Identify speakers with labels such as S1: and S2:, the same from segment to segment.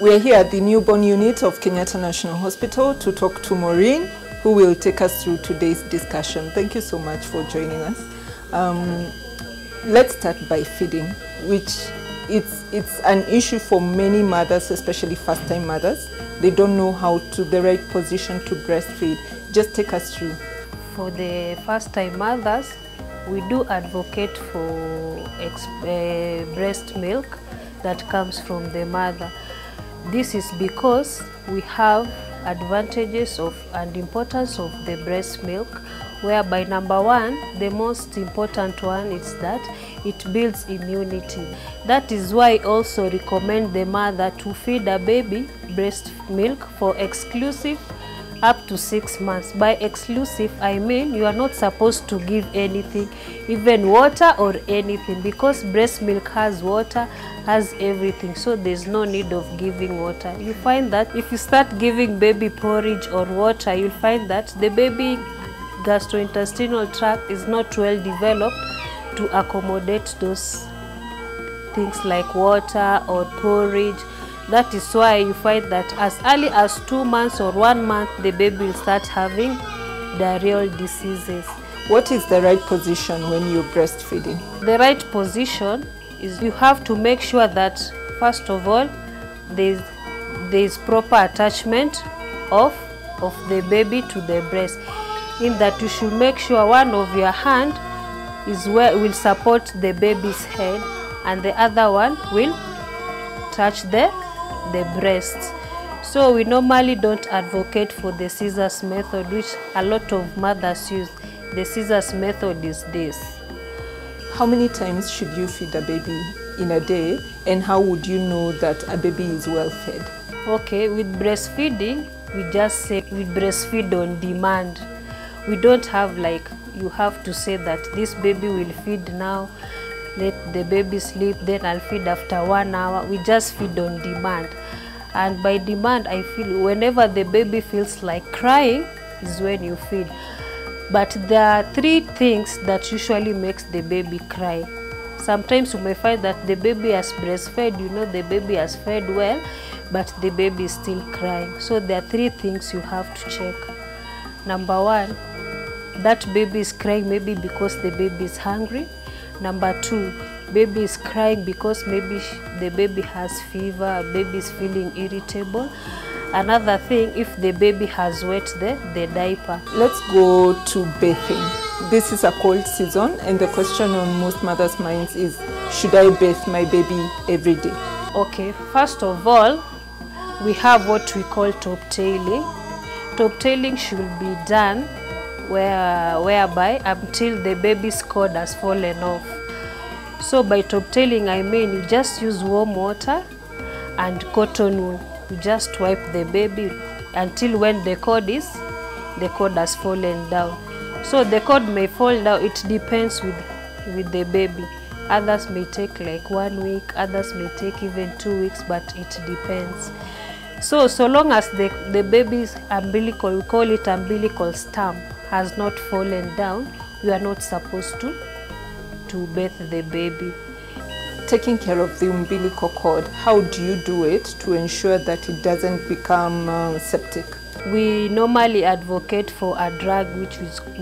S1: We're here at the newborn unit of Kenyatta National Hospital to talk to Maureen, who will take us through today's discussion. Thank you so much for joining us. Let's start by feeding, which it's an issue for many mothers, especially first-time mothers. They don't know the right position to breastfeed. Just take us through.
S2: For the first-time mothers, we do advocate for breast milk that comes from the mother. This is because we have advantages and importance of the breast milk, whereby number one, the most important one is that it builds immunity. That is why I also recommend the mother to feed a baby breast milk for exclusive up to 6 months. By exclusive, I mean you are not supposed to give anything, even water or anything, because breast milk has water, has everything, so there's no need of giving water. You find that if you start giving baby porridge or water, you'll find that the baby gastrointestinal tract is not well developed to accommodate those things like water or porridge. That is why you find that as early as 2 months or 1 month, the baby will start having diarrheal diseases.
S1: What is the right position when you're breastfeeding?
S2: The right position is you have to make sure that, first of all, there is proper attachment of the baby to the breast. In that you should make sure one of your hand is where will support the baby's head and the other one will touch the breast. So we normally don't advocate for the scissors method, which a lot of mothers use. The scissors method is this.
S1: How many times should you feed a baby in a day, and how would you know that a baby is well fed?
S2: Okay, with breastfeeding, we just say we breastfeed on demand. We don't have like, you have to say that this baby will feed now, let the baby sleep, then I'll feed after 1 hour. We just feed on demand. And by demand, I feel whenever the baby feels like crying is when you feed. But there are 3 things that usually makes the baby cry. Sometimes you may find that the baby has breastfed, you know the baby has fed well, but the baby is still crying. So there are 3 things you have to check. Number 1, that baby is crying maybe because the baby is hungry. Number 2, baby is crying because maybe the baby has fever, baby is feeling irritable. Another thing, if the baby has wet the diaper.
S1: Let's go to bathing. This is a cold season, and the question on most mothers' minds is, should I bathe my baby every day?
S2: Okay, first of all, we have what we call top tailing. Top tailing should be done whereby until the baby's cord has fallen off. So by top tailing, I mean you just use warm water and cotton wool. You just wipe the baby until when the cord has fallen down. So the cord may fall down, it depends with the baby. Others may take like 1 week, others may take even 2 weeks, but it depends. So long as the baby's umbilical, we call it umbilical stump, has not fallen down, you are not supposed to bathe the baby.
S1: Taking care of the umbilical cord, how do you do it to ensure that it doesn't become septic?
S2: We normally advocate for a drug which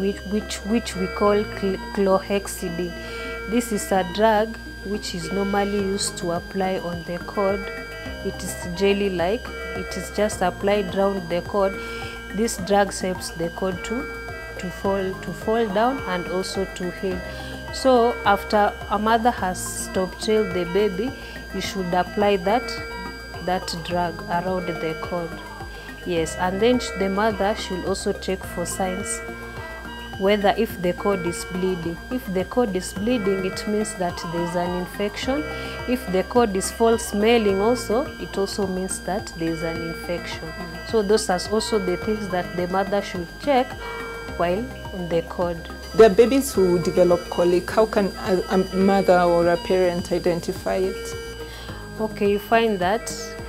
S2: we call chlorhexidine. This is a drug which is normally used to apply on the cord. It is jelly-like. It is just applied round the cord. This drug helps the cord to fall down and also to heal. So after a mother has stop-tailed the baby, you should apply that drug around the cord. Yes, and then the mother should also check for signs whether if the cord is bleeding. If the cord is bleeding, it means that there is an infection. If the cord is foul smelling also, it also means that there is an infection. So those are also the things that the mother should check while on the cord.
S1: There are babies who develop colic. How can a mother or a parent identify it?
S2: Okay, you find that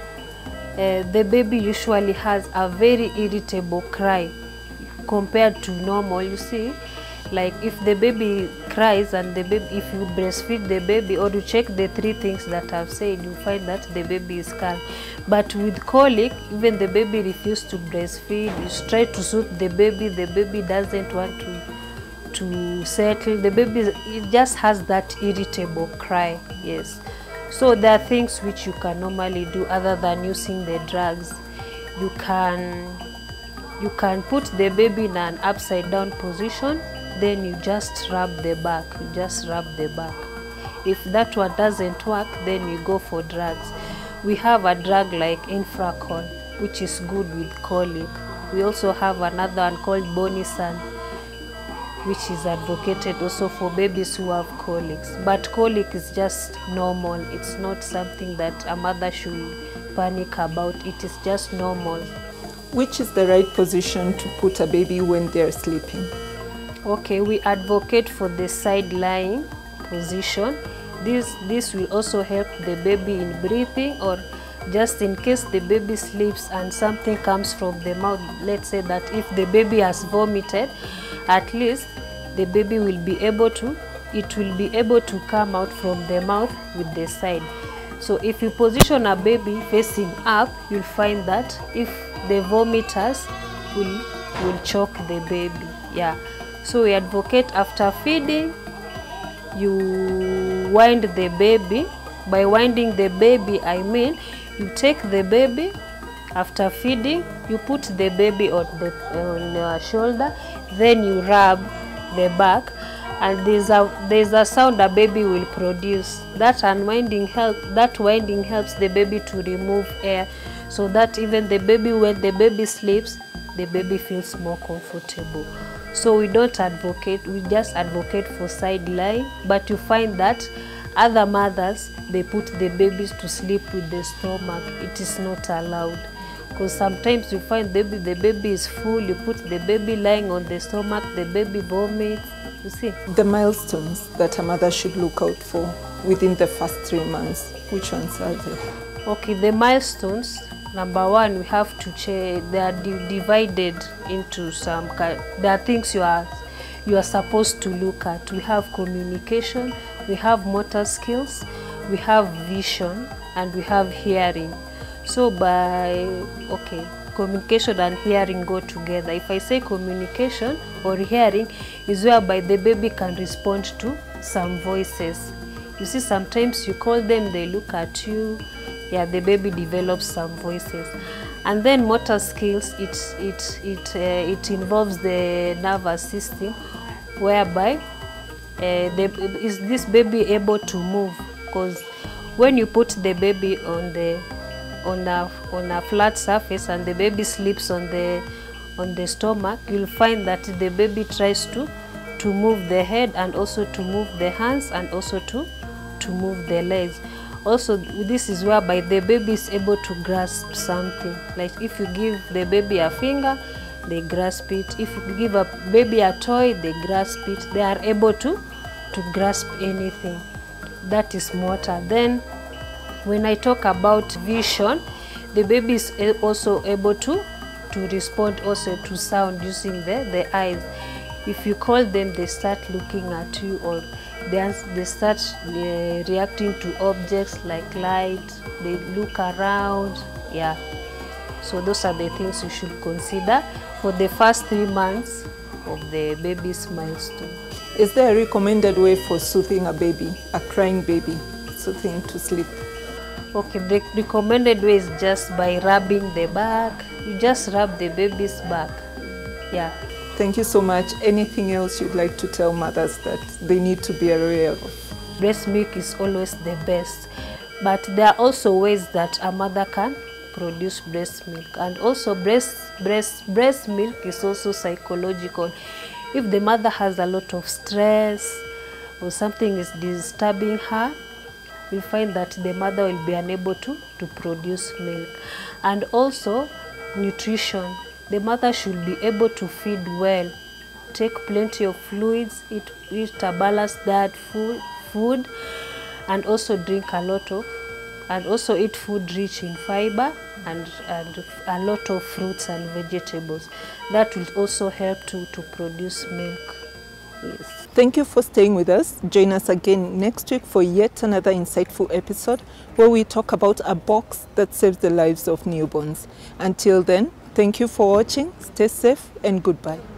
S2: the baby usually has a very irritable cry compared to normal. You see, like if the baby cries and the baby, if you breastfeed the baby or you check the 3 things that I've said, you find that the baby is calm. But with colic, even the baby refuses to breastfeed. You try to soothe the baby doesn't want to settle. The baby, it just has that irritable cry. Yes. So there are things which you can normally do other than using the drugs. You can put the baby in an upside down position, then you just rub the back. If that one doesn't work, then you go for drugs. We have a drug like Infracol, which is good with colic. We also have another one called Bonisan, which is advocated also for babies who have colics. But colic is just normal. It's not something that a mother should panic about. It is just normal.
S1: Which is the right position to put a baby when they're sleeping?
S2: Okay, we advocate for the side lying position. This will also help the baby in breathing, or just in case the baby sleeps and something comes from the mouth. Let's say that if the baby has vomited, at least the baby will be able to come out from the mouth with the side. So if you position a baby facing up, you'll find that if the vomiters will choke the baby. Yeah. So we advocate after feeding, you wind the baby. By winding the baby, I mean you take the baby after feeding, you put the baby on your shoulder, then you rub the back, and there's a sound a baby will produce. That winding helps the baby to remove air, so that even the baby, when the baby sleeps, the baby feels more comfortable. So we don't advocate, we just advocate for side lying, but you find that other mothers, they put the babies to sleep with the stomach. It is not allowed, because sometimes you find the baby is full, you put the baby lying on the stomach, the baby vomits, you see.
S1: The milestones that a mother should look out for within the first 3 months, which ones are they?
S2: Okay, the milestones, number one, we have to check, they are divided into some, there are things you are supposed to look at. We have communication, we have motor skills, we have vision, and we have hearing. So communication and hearing go together. If I say communication or hearing, is whereby the baby can respond to some voices. You see, sometimes you call them, they look at you. Yeah, the baby develops some voices. And then motor skills, it involves the nervous system, whereby is this baby able to move? Because when you put the baby on a flat surface and the baby sleeps on the stomach, you'll find that the baby tries to move the head, and also to move the hands, and also to move the legs. Also, this is whereby the baby is able to grasp something. Like if you give the baby a finger, they grasp it. If you give a baby a toy, they grasp it. They are able to grasp anything. That is motor. Then when I talk about vision, the baby is also able to respond also to sound using the eyes. If you call them, they start looking at you, or they start reacting to objects like light. They look around. Yeah. So those are the things you should consider for the first 3 months of the baby's milestone.
S1: Is there a recommended way for soothing a baby, a crying baby, soothing to sleep?
S2: Okay, the recommended way is just by rubbing the back. You just rub the baby's back. Yeah.
S1: Thank you so much. Anything else you'd like to tell mothers that they need to be aware of?
S2: Breast milk is always the best, but there are also ways that a mother can produce breast milk. And also breast milk is also psychological. If the mother has a lot of stress or something is disturbing her, we find that the mother will be unable to produce milk. And also nutrition. The mother should be able to feed well, take plenty of fluids, eat a balanced diet food, and also drink and also eat food rich in fiber, and a lot of fruits and vegetables. That will also help to produce milk. Yes.
S1: Thank you for staying with us. Join us again next week for yet another insightful episode where we talk about a box that saves the lives of newborns. Until then, thank you for watching. Stay safe and goodbye.